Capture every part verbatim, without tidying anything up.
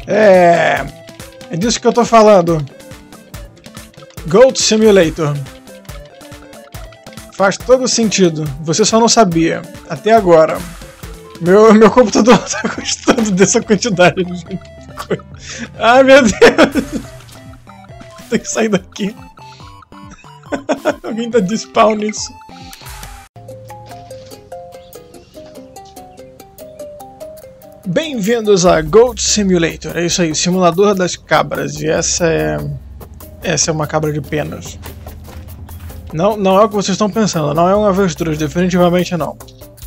É... É disso que eu tô falando. Goat Simulator. Faz todo sentido. Você só não sabia. Até agora. Meu, meu computador tá gostando dessa quantidade de coisa. Ai, meu Deus. Tem que sair daqui. Alguém dá despawn nisso. Bem-vindos a Goat Simulator. É isso aí, simulador das cabras. E essa é... Essa é uma cabra de penas. Não, não é o que vocês estão pensando. Não é um avestruz, definitivamente não.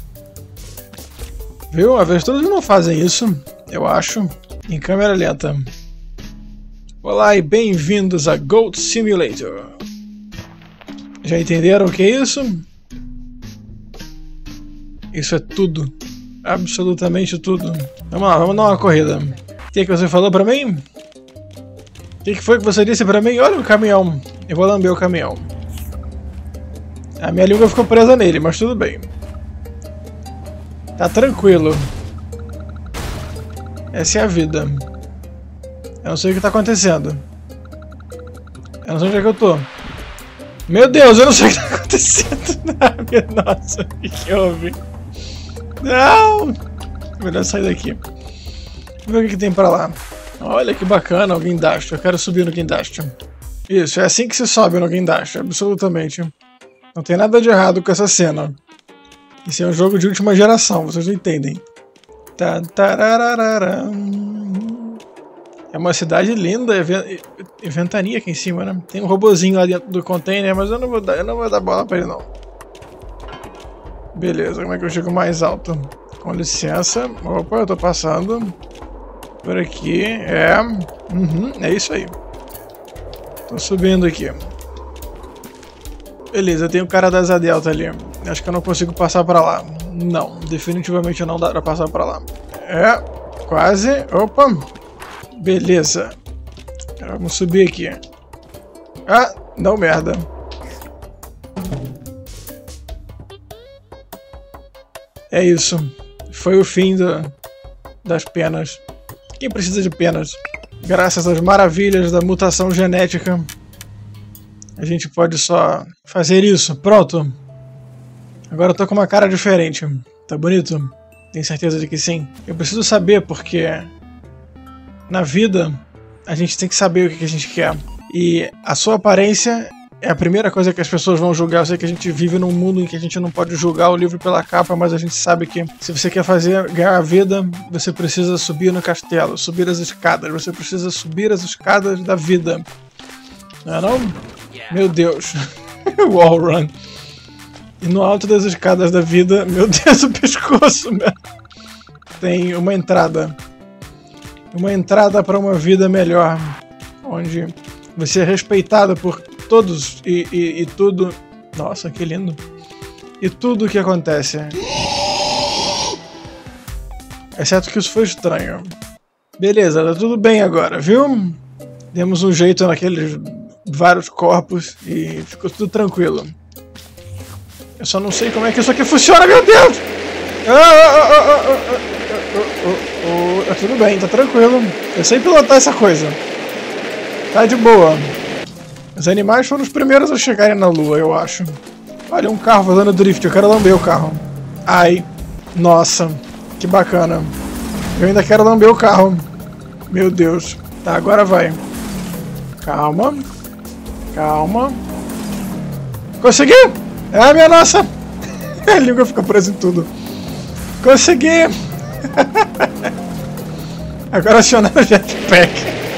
Viu? Avestruzes não fazem isso, eu acho. Em câmera lenta. Olá e bem-vindos a Goat Simulator. Já entenderam o que é isso? Isso é tudo. Absolutamente tudo. Vamos lá, vamos dar uma corrida. O que, que você falou pra mim? O que, que foi que você disse pra mim? Olha o caminhão. Eu vou lamber o caminhão. A minha língua ficou presa nele, mas tudo bem. Tá tranquilo. Essa é a vida. Eu não sei o que tá acontecendo. Eu não sei onde é que eu tô. Meu Deus, eu não sei o que tá acontecendo. Nossa, o que, que houve? Não! Melhor sair daqui. Vamos ver o que, que tem pra lá. Olha que bacana o guindaste. Eu quero subir no guindaste. Isso, é assim que se sobe no guindaste, absolutamente. Não tem nada de errado com essa cena. Esse é um jogo de última geração, vocês não entendem. É uma cidade linda, e ventania aqui em cima, né? Tem um robozinho lá dentro do container, mas eu não vou dar, eu não vou dar bola pra ele não. Beleza, como é que eu chego mais alto? Com licença. Opa, eu tô passando. Por aqui, é... Uhum, é isso aí. Tô subindo aqui. Beleza, tem o cara da Asa Delta ali. Acho que eu não consigo passar pra lá. Não, definitivamente não dá pra passar pra lá. É, quase. Opa. Beleza. Vamos subir aqui. Ah, não, merda. É isso. Foi o fim do, das penas. Quem precisa de penas? Graças às maravilhas da mutação genética, a gente pode só fazer isso. Pronto. Agora eu tô com uma cara diferente. Tá bonito? Tem certeza de que sim? Eu preciso saber porque na vida a gente tem que saber o que a gente quer. E a sua aparência é a primeira coisa que as pessoas vão julgar. Eu sei que a gente vive num mundo em que a gente não pode julgar o livro pela capa, mas a gente sabe que se você quer fazer, ganhar a vida, você precisa subir no castelo, subir as escadas. Você precisa subir as escadas da vida. Não é não? Meu Deus. Wall run. E no alto das escadas da vida, meu Deus, o pescoço, meu. Tem uma entrada. Uma entrada para uma vida melhor. Onde você é respeitado por todos e, e, e tudo. Nossa, que lindo. E tudo o que acontece. Exceto que isso foi estranho. Beleza, tá tudo bem agora, viu? Demos um jeito naqueles vários corpos e ficou tudo tranquilo. Eu só não sei como é que isso aqui funciona, meu Deus! Ah, ah, ah, ah, ah, ah, ah, ah, tudo bem, tá tranquilo. Eu sei pilotar essa coisa. Tá de boa. Os animais foram os primeiros a chegarem na lua, eu acho. Olha, um carro fazendo drift, eu quero lamber o carro. Ai, nossa, que bacana. Eu ainda quero lamber o carro. Meu Deus. Tá, agora vai. Calma. Calma. Consegui! É, minha nossa! A língua fica presa em tudo. Consegui! Agora acionar o jetpack.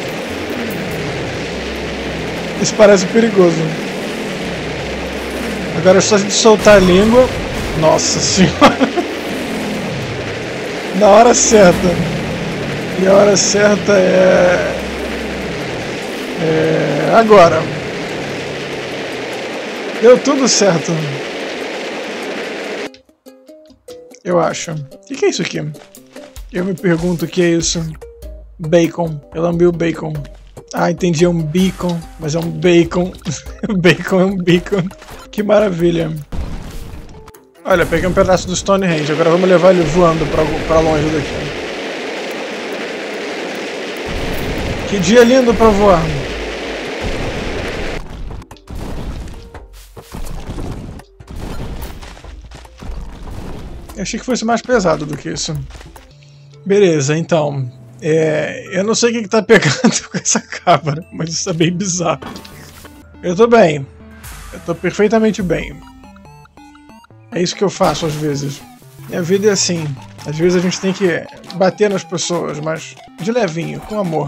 Isso parece perigoso. Agora é só a gente soltar a língua. Nossa senhora. Na hora certa. E a hora certa é... É... Agora. Deu tudo certo. Eu acho. O que, que é isso aqui? Eu me pergunto o que é isso. Bacon. Eu lambi o bacon. Ah, entendi, é um beacon, mas é um bacon. Bacon é um beacon. Que maravilha. Olha, peguei um pedaço do Stonehenge, agora vamos levar ele voando pra, pra longe daqui. Que dia lindo pra voar. Eu achei que fosse mais pesado do que isso. Beleza, então. É, eu não sei o que, que tá pegando com essa cabra, mas isso é bem bizarro. Eu tô bem. Eu tô perfeitamente bem. É isso que eu faço às vezes. Minha vida é assim. Às vezes a gente tem que bater nas pessoas, mas de levinho, com amor.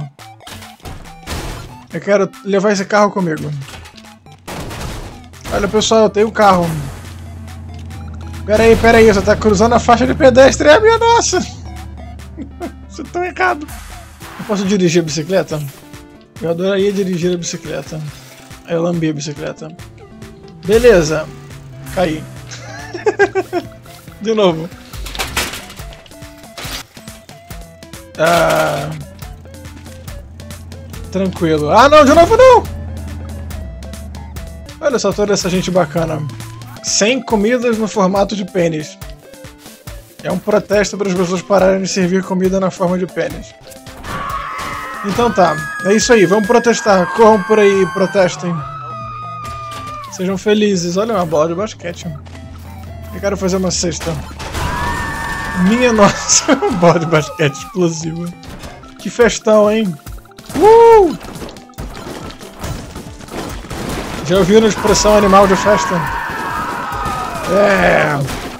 Eu quero levar esse carro comigo. Olha, pessoal, eu tenho um carro. Pera aí, pera aí, você tá cruzando a faixa de pedestre, é a minha nossa! Você tá errado. Eu posso dirigir a bicicleta? Eu adoraria dirigir a bicicleta. Aí eu lambi a bicicleta. Beleza. Caí. De novo. Ah... Tranquilo. Ah, não, de novo não! Olha só toda essa gente bacana. cem comidas no formato de pênis. É um protesto para as pessoas pararem de servir comida na forma de pênis. Então tá, é isso aí, vamos protestar. Corram por aí, protestem. Sejam felizes. Olha uma bola de basquete. Eu quero fazer uma cesta. Minha nossa, uma bola de basquete explosiva. Que festão, hein? Uh! Já ouviram a expressão animal de festa? É...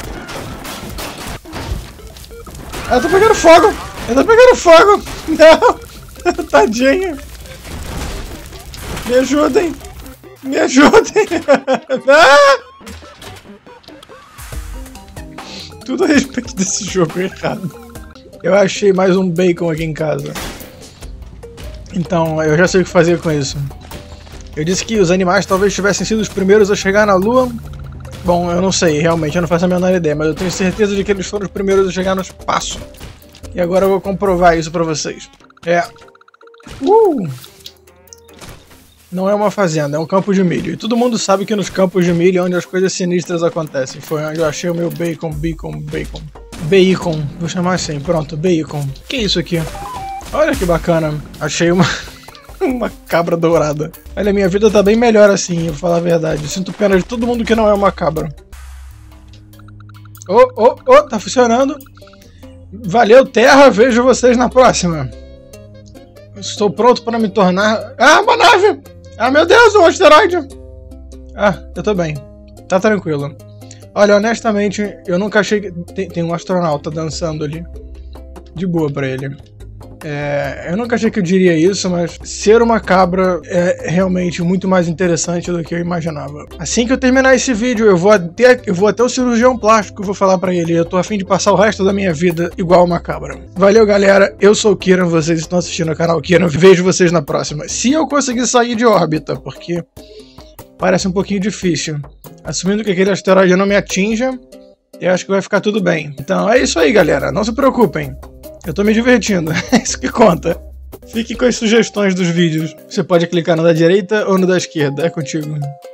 Eu tô pegando fogo! Eu tô pegando fogo! Não! Tadinho! Me ajudem! Me ajudem! Não! Tudo a respeito desse jogo é errado. Eu achei mais um bacon aqui em casa. Então, eu já sei o que fazer com isso. Eu disse que os animais talvez tivessem sido os primeiros a chegar na Lua. Bom, eu não sei, realmente, eu não faço a menor ideia, mas eu tenho certeza de que eles foram os primeiros a chegar no espaço. E agora eu vou comprovar isso pra vocês. É... Uh! Não é uma fazenda, é um campo de milho. E todo mundo sabe que nos campos de milho é onde as coisas sinistras acontecem. Foi onde eu achei o meu bacon, bacon, bacon. Bacon, vou chamar assim, pronto, bacon. Que isso aqui? Olha que bacana. Achei uma... uma cabra dourada. Olha, minha vida tá bem melhor assim, eu vou falar a verdade. Eu sinto pena de todo mundo que não é uma cabra. Oh, oh, oh, tá funcionando. Valeu, Terra, vejo vocês na próxima. Estou pronto para me tornar... Ah, uma nave! Ah, meu Deus, um asteroide! Ah, eu tô bem. Tá tranquilo. Olha, honestamente, eu nunca achei que... Tem, tem um astronauta dançando ali. De boa pra ele. É, eu nunca achei que eu diria isso, mas ser uma cabra é realmente muito mais interessante do que eu imaginava. Assim que eu terminar esse vídeo, eu vou até, eu vou até o cirurgião plástico e vou falar pra ele. Eu tô a fim de passar o resto da minha vida igual uma cabra. Valeu, galera. Eu sou o Kieran, vocês estão assistindo o canal Kieran. Vejo vocês na próxima. Se eu conseguir sair de órbita, porque parece um pouquinho difícil. Assumindo que aquele asteroide não me atinja, eu acho que vai ficar tudo bem. Então é isso aí, galera. Não se preocupem. Eu tô me divertindo, é isso que conta. Fique com as sugestões dos vídeos. Você pode clicar no da direita ou no da esquerda, é contigo.